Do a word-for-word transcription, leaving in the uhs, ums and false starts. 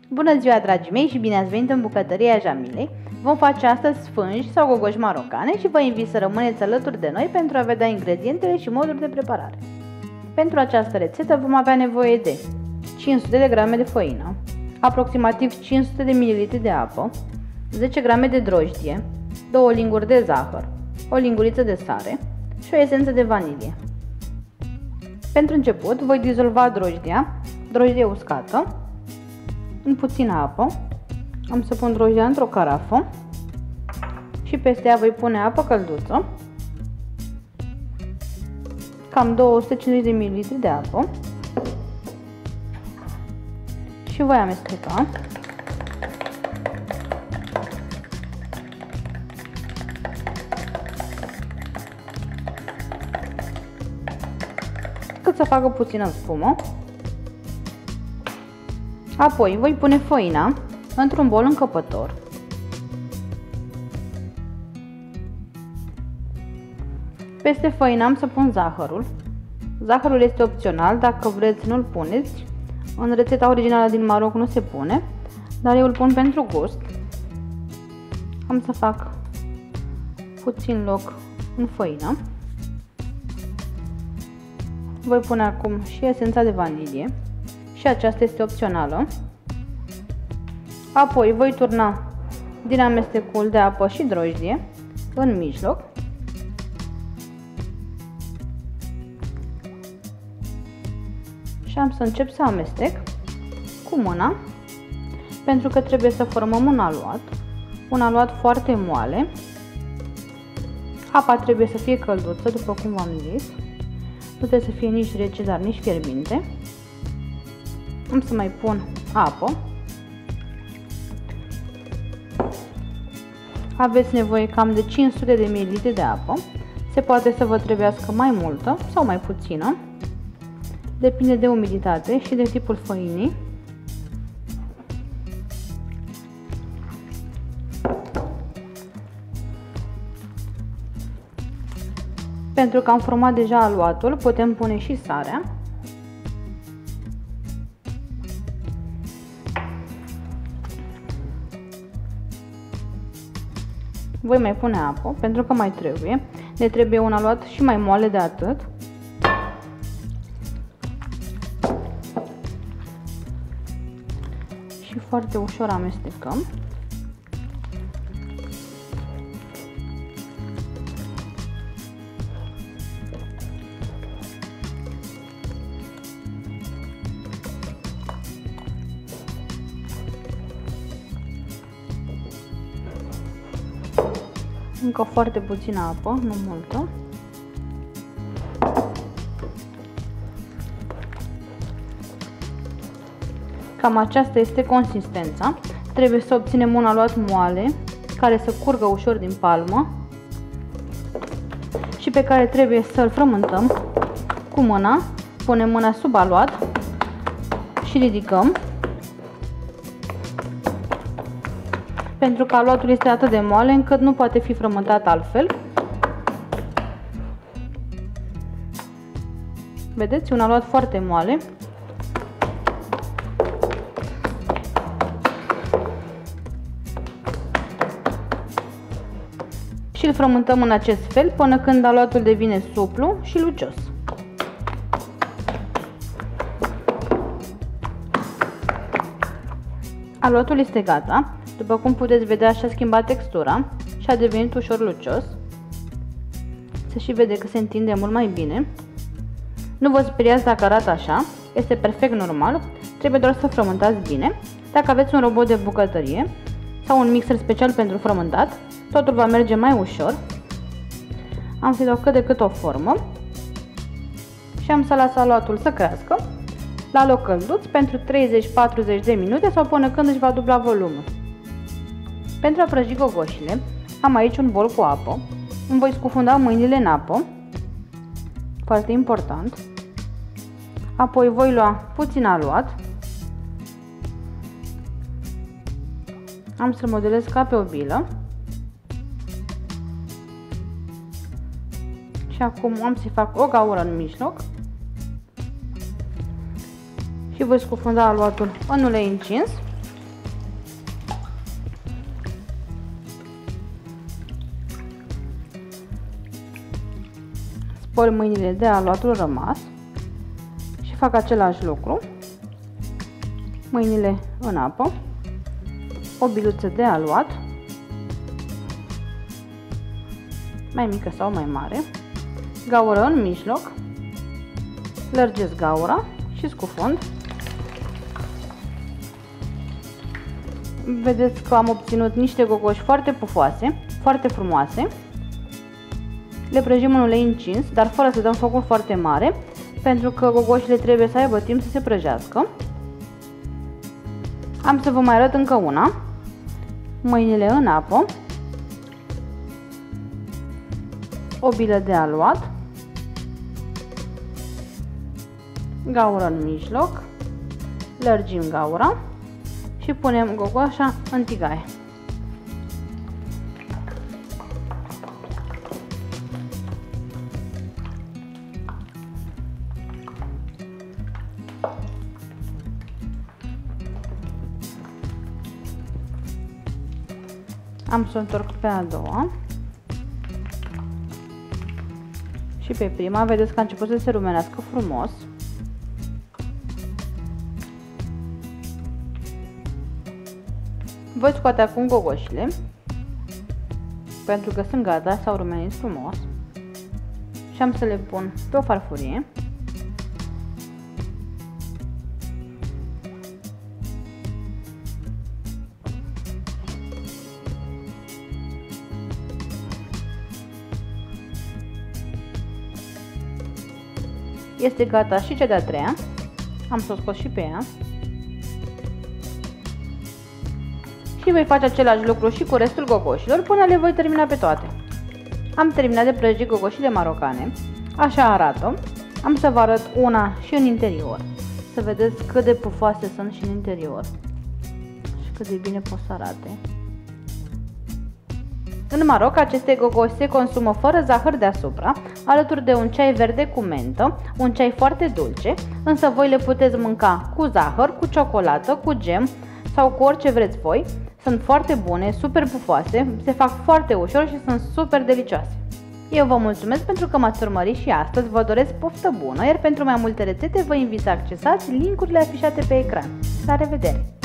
Bună ziua, dragii mei, și bine ați venit în bucătăria Jamilei. Vom face astăzi sfânji sau gogoși marocane și vă invit să rămâneți alături de noi pentru a vedea ingredientele și modul de preparare. Pentru această rețetă vom avea nevoie de cinci sute de grame de făină, aproximativ cinci sute de mililitri de apă, zece grame de drojdie, două linguri de zahăr, o linguriță de sare și o esență de vanilie. Pentru început voi dizolva drojdia, drojdie uscată, în puțină apă. Am să pun drojdia într-o carafă și peste ea voi pune apă călduță, cam două sute cincizeci de mililitri de apă, și voi amesteca. Cât să facă puțină spumă. Apoi voi pune făina într-un bol încăpător. Peste făină am să pun zahărul. Zahărul este opțional, dacă vreți nu-l puneți. În rețeta originală din Maroc nu se pune, dar eu îl pun pentru gust. Am să fac puțin loc în făină. Voi pune acum și esența de vanilie și aceasta este opțională. Apoi voi turna din amestecul de apă și drojdie în mijloc. Și am să încep să amestec cu mâna, pentru că trebuie să formăm un aluat, un aluat foarte moale. Apa trebuie să fie călduță, după cum v-am zis. Nu trebuie să fie nici rece, dar nici fierbinte. Am să mai pun apă. Aveți nevoie cam de cinci sute de mililitri de apă. Se poate să vă trebuiască mai multă sau mai puțină. Depinde de umiditate și de tipul făinii. Pentru că am format deja aluatul, putem pune și sarea. Voi mai pune apă, pentru că mai trebuie. Ne trebuie un aluat și mai moale de atât. Și foarte ușor amestecăm. Încă foarte puțină apă, nu multă. Cam aceasta este consistența. Trebuie să obținem un aluat moale, care să curgă ușor din palmă și pe care trebuie să-l frământăm cu mâna. Punem mâna sub aluat și ridicăm. Pentru că aluatul este atât de moale încât nu poate fi frământat altfel. Vedeți? Un aluat foarte moale. Și îl frământăm în acest fel până când aluatul devine suplu și lucios. Aluatul este gata. După cum puteți vedea, și-a schimbat textura și a devenit ușor lucios. Se și vede că se întinde mult mai bine. Nu vă speriați dacă arată așa, este perfect normal, trebuie doar să frământați bine. Dacă aveți un robot de bucătărie sau un mixer special pentru frământat, totul va merge mai ușor. Am să-i dau cât de cât o formă și am să las aluatul să crească la loc călduț pentru treizeci patruzeci de minute sau până când își va dubla volumul. Pentru a prăji gogoșile, am aici un bol cu apă. Îmi voi scufunda mâinile în apă, foarte important. Apoi voi lua puțin aluat. Am să-l modelez ca pe o bilă. Și acum am să-i fac o gaură în mijloc. Și voi scufunda aluatul în ulei încins. Spăl mâinile de aluatul rămas și fac același lucru. Mâinile în apă, o biluță de aluat, mai mică sau mai mare, gaură în mijloc, lărgesc gaura și scufund. Vedeți că am obținut niște gogoși foarte pufoase, foarte frumoase. Le prăjim în ulei încins, dar fără să dăm focul foarte mare, pentru că gogoșile trebuie să aibă timp să se prăjească. Am să vă mai arăt încă una. Mâinile în apă, o bilă de aluat, gaură în mijloc, lărgim gaura și punem gogoașa în tigaie. Am să o întorc pe a doua și pe prima. Vedeți că a început să se rumenească frumos. Voi scoate acum gogoșile, pentru că sunt gata, s-au rumenit frumos și am să le pun pe o farfurie. Este gata și cea de-a treia. Am să o scot și pe ea. Și voi face același lucru și cu restul gogoșilor până le voi termina pe toate. Am terminat de prăjit gogoșile marocane. Așa arată. Am să vă arăt una și în interior. Să vedeți cât de pufoase sunt și în interior. Și cât de bine pot să arate. În Maroc, aceste gogoși se consumă fără zahăr deasupra, alături de un ceai verde cu mentă, un ceai foarte dulce, însă voi le puteți mânca cu zahăr, cu ciocolată, cu gem sau cu orice vreți voi. Sunt foarte bune, super pufoase, se fac foarte ușor și sunt super delicioase. Eu vă mulțumesc pentru că m-ați urmărit și astăzi, vă doresc poftă bună, iar pentru mai multe rețete vă invit să accesați link-urile afișate pe ecran. La revedere!